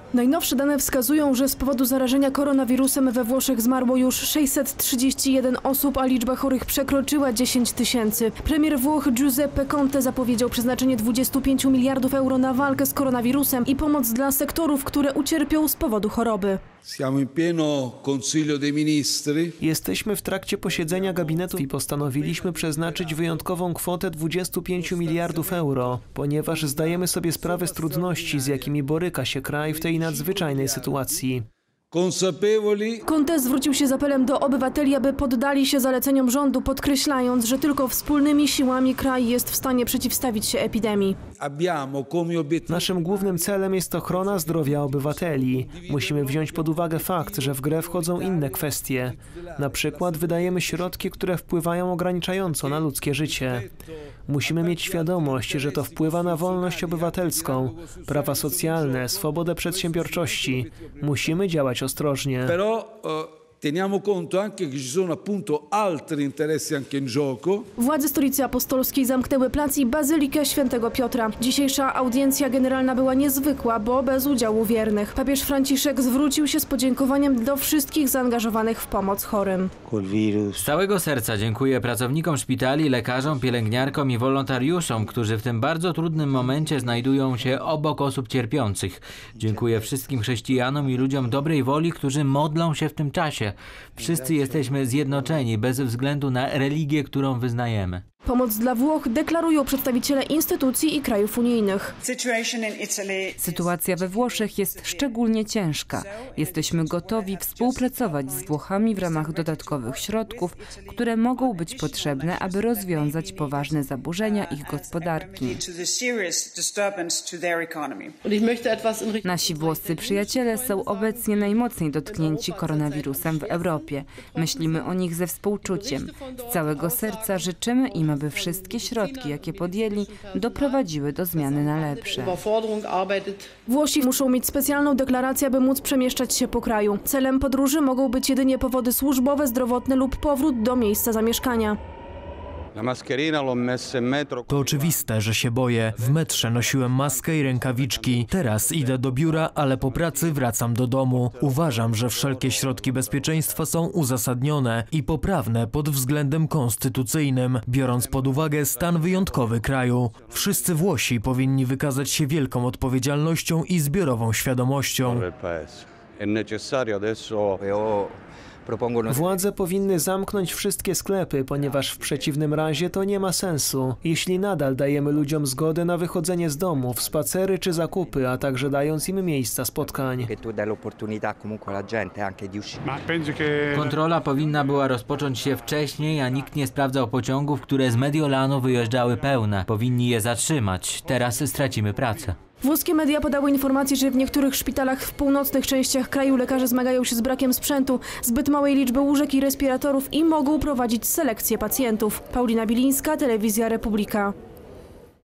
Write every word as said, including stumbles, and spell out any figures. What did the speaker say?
Najnowsze dane wskazują, że z powodu zarażenia koronawirusem we Włoszech zmarło już sześćset trzydzieści jeden osób, a liczba chorych przekroczyła dziesięć tysięcy. Premier Włoch Giuseppe Conte zapowiedział przeznaczenie dwudziestu pięciu miliardów euro na walkę z koronawirusem i pomoc dla sektorów, które ucierpią z powodu choroby. Jesteśmy w trakcie posiedzenia gabinetu i postanowiliśmy przeznaczyć wyjątkową kwotę dwudziestu pięciu miliardów euro, ponieważ zdajemy sobie sprawę z trudności, z jakimi boryka się kraj w tej nadzwyczajnej sytuacji. Conte zwrócił się z apelem do obywateli, aby poddali się zaleceniom rządu, podkreślając, że tylko wspólnymi siłami kraj jest w stanie przeciwstawić się epidemii. Naszym głównym celem jest ochrona zdrowia obywateli. Musimy wziąć pod uwagę fakt, że w grę wchodzą inne kwestie. Na przykład wydajemy środki, które wpływają ograniczająco na ludzkie życie. Musimy mieć świadomość, że to wpływa na wolność obywatelską, prawa socjalne, swobodę przedsiębiorczości. Musimy działać ostrożnie. Teniamo conto anche che ci sono appunto altri interessi anche in gioco. Władze Stolicy Apostolskiej zamknęły plac i Bazylikę Świętego Piotra. Dzisiejsza audiencja generalna była niezwykła, bo bez udziału wiernych. Papież Franciszek zwrócił się z podziękowaniem do wszystkich zaangażowanych w pomoc chorym. Z całego serca dziękuję pracownikom szpitali, lekarzom, pielęgniarkom i wolontariuszom, którzy w tym bardzo trudnym momencie znajdują się obok osób cierpiących. Dziękuję wszystkim chrześcijanom i ludziom dobrej woli, którzy modlą się w tym czasie. Wszyscy jesteśmy zjednoczeni bez względu na religię, którą wyznajemy. Pomoc dla Włoch deklarują przedstawiciele instytucji i krajów unijnych. Sytuacja we Włoszech jest szczególnie ciężka. Jesteśmy gotowi współpracować z Włochami w ramach dodatkowych środków, które mogą być potrzebne, aby rozwiązać poważne zaburzenia ich gospodarki. Nasi włoscy przyjaciele są obecnie najmocniej dotknięci koronawirusem w Europie. Myślimy o nich ze współczuciem. Z całego serca życzymy im, aby wszystkie środki, jakie podjęli, doprowadziły do zmiany na lepsze. Włosi muszą mieć specjalną deklarację, aby móc przemieszczać się po kraju. Celem podróży mogą być jedynie powody służbowe, zdrowotne lub powrót do miejsca zamieszkania. To oczywiste, że się boję. W metrze nosiłem maskę i rękawiczki. Teraz idę do biura, ale po pracy wracam do domu. Uważam, że wszelkie środki bezpieczeństwa są uzasadnione i poprawne pod względem konstytucyjnym, biorąc pod uwagę stan wyjątkowy kraju. Wszyscy Włosi powinni wykazać się wielką odpowiedzialnością i zbiorową świadomością. Władze powinny zamknąć wszystkie sklepy, ponieważ w przeciwnym razie to nie ma sensu. Jeśli nadal dajemy ludziom zgodę na wychodzenie z domów, spacery czy zakupy, a także dając im miejsca spotkań. Kontrola powinna była rozpocząć się wcześniej, a nikt nie sprawdzał pociągów, które z Mediolanu wyjeżdżały pełne. Powinni je zatrzymać. Teraz stracimy pracę. Włoskie media podały informację, że w niektórych szpitalach w północnych częściach kraju lekarze zmagają się z brakiem sprzętu, zbyt małej liczby łóżek i respiratorów i mogą prowadzić selekcję pacjentów. Paulina Bilińska, Telewizja Republika.